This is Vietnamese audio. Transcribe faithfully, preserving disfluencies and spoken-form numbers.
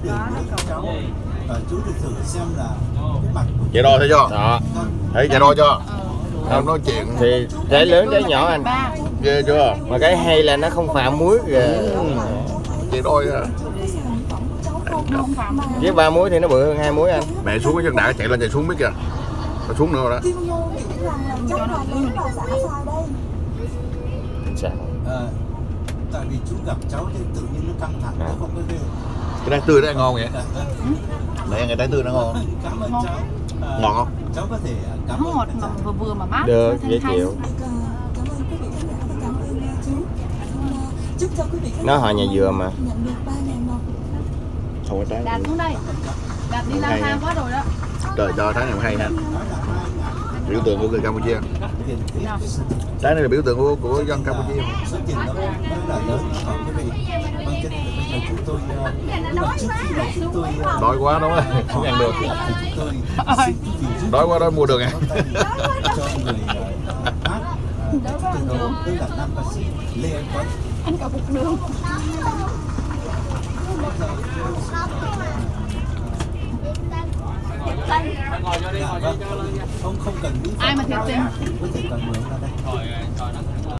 tiền của cháu và chú được thử xem là cái mặt của Chạy đo thấy chưa? Đó. Thấy chạy đo chưa? Không nói chuyện Thì trái lớn trái nhỏ anh. ghê chưa? Mà cái hay là nó không phạm muối kìa. Chạy đôi à. Với ba muối thì nó bự hơn hai muối anh. Mẹ xuống cái chân đá chạy lên chạy xuống biết kìa. Nó xuống nữa đó. Sao? Ờ, tại vì chú gặp cháu thì tự nhiên nó căng thẳng, nó không có ghê. Cái trái tươi nó ngon vậy. Mẹ ăn cái trái tươi nó ngon. Cảm ơn cháu. Ờ, Ngon không? cháu có thể cảm ơn ngọt mà vừa vừa mà mát. Được, dễ chịu. Nó họ nhà dừa mà. Không có trái. Đạt xuống đây. Đạt đi lang thang quá rồi đó. Trời cho trái này cũng hay ha. Biểu tượng của người Campuchia. Trái này là biểu tượng của của dân Campuchia. số tiền đó rất là lớn của quý vị. Vâng, cho nên là bây giờ chúng tôi uh, trước khi mà chúng tôi uh, Đói quá đúng không? Không ăn được. thì chúng tôi xin quý vị giúp Đói quá đói mua được à? cho người uh, hát uh, từ đầu tức là nam ca sĩ Lê Anh Tuấn. Ăn cả bụng đường. Vâng, không không cần nghĩ Ai mà thiệt tình. có thể cần mượn ra đây.